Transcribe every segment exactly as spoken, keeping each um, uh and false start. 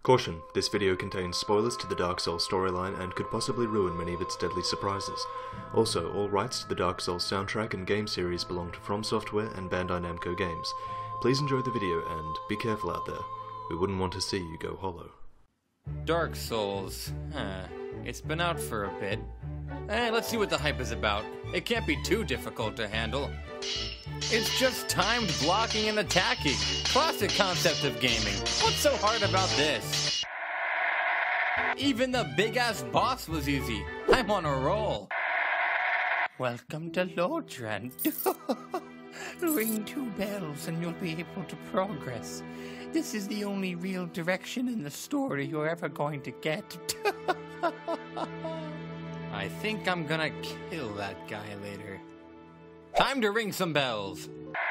Caution, this video contains spoilers to the Dark Souls storyline and could possibly ruin many of its deadly surprises. Also, all rights to the Dark Souls soundtrack and game series belong to From Software and Bandai Namco Games. Please enjoy the video and be careful out there. We wouldn't want to see you go hollow. Dark Souls, huh. It's been out for a bit. Eh, let's see what the hype is about. It can't be too difficult to handle. It's just timed blocking and attacking. Classic concept of gaming. What's so hard about this? Even the big-ass boss was easy. I'm on a roll. Welcome to Lodran. Ring two bells and you'll be able to progress. This is the only real direction in the story you're ever going to get. I think I'm gonna kill that guy later. Time to ring some bells.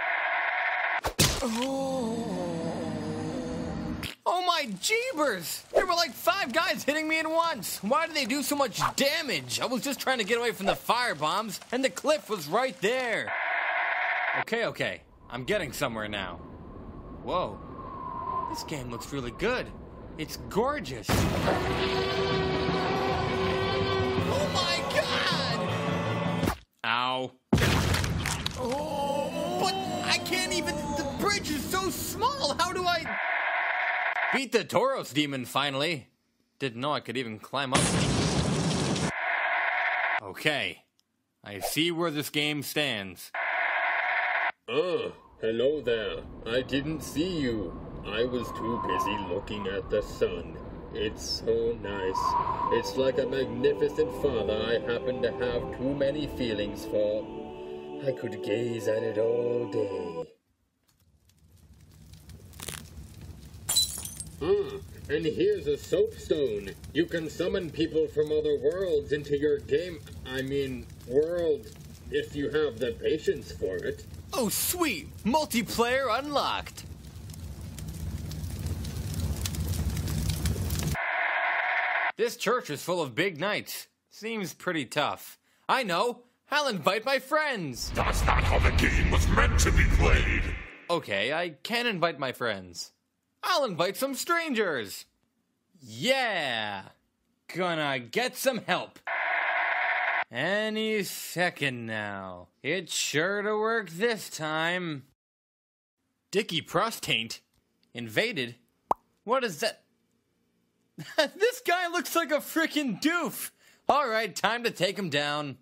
Oh, oh my jeebers! There were like five guys hitting me at once. Why did they do so much damage? I was just trying to get away from the fire bombs, and the cliff was right there. Okay, okay. I'm getting somewhere now. Whoa. This game looks really good. It's gorgeous. Oh my god! Ow. Oh, but I can't even... The bridge is so small. How do I... Beat the Tauros demon, finally. Didn't know I could even climb up. Okay. I see where this game stands. Ah, hello there. I didn't see you. I was too busy looking at the sun. It's so nice. It's like a magnificent father I happen to have too many feelings for. I could gaze at it all day. Ah, and here's a soapstone. You can summon people from other worlds into your game, I mean, world, if you have the patience for it. Oh, sweet! Multiplayer unlocked! This church is full of big knights. Seems pretty tough. I know! I'll invite my friends! That's not how the game was meant to be played! Okay, I can invite my friends. I'll invite some strangers! Yeah! Gonna get some help. Any second now. It's sure to work this time. Dicky Prostaint? Invaded? What is that? This guy looks like a frickin' doof! Alright, time to take him down.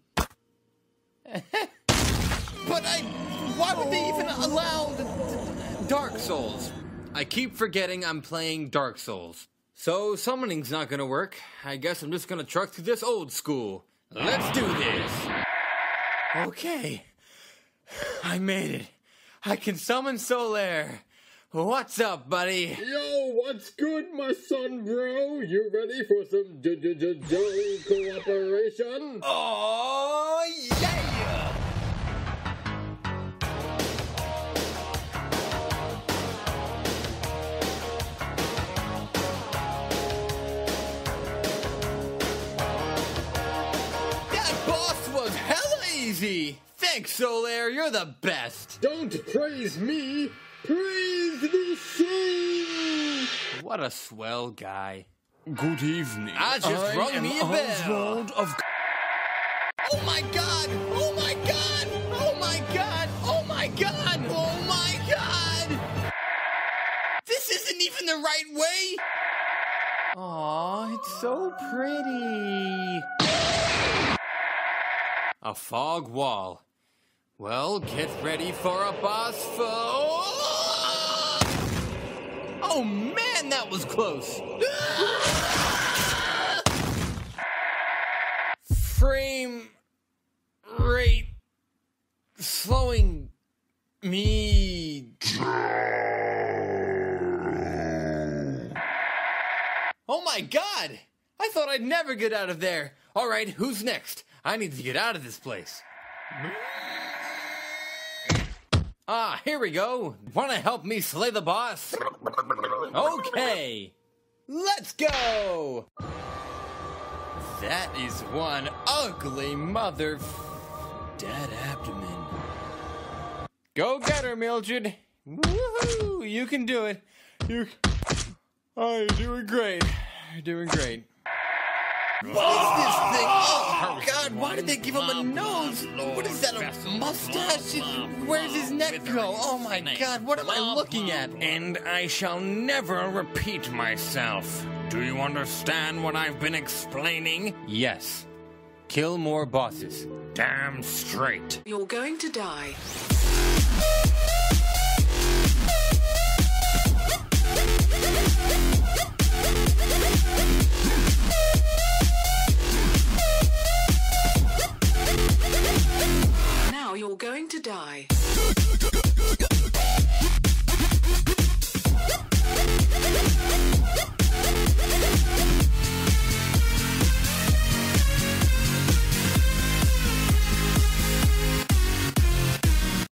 But I... Why would they even allow the, Dark Souls? I keep forgetting I'm playing Dark Souls. So summoning's not gonna work. I guess I'm just gonna truck through this old school. Let's do this! Okay. I made it. I can summon Solaire. What's up, buddy? Yo, what's good, my son, bro? You ready for some jolly cooperation? Oh, yeah! That boss was hella easy! Thanks, Solaire, you're the best! Don't praise me! Praise the sun! What a swell guy. Good evening. I just I rung am me a bell. Oswald of... Oh my god! Oh my god! Oh my god! Oh my god! Oh my god! This isn't even the right way! Aw, it's so pretty. A fog wall. Well, get ready for a boss fight. Oh man, that was close. Frame rate slowing me. Oh my god! I thought I'd never get out of there. All right, who's next? I need to get out of this place. Ah, here we go. Wanna help me slay the boss? Okay. Let's go! That is one ugly mother... dead abdomen. Go get her, Mildred. Woohoo! You can do it. You... Oh, you're doing great. You're doing great. What is this thing? Oh, God, why did they give him a nose? What is that, a mustache? Where's his neck go? Oh, my God, what am I looking at? And I shall never repeat myself. Do you understand what I've been explaining? Yes. Kill more bosses. Damn straight. You're going to die.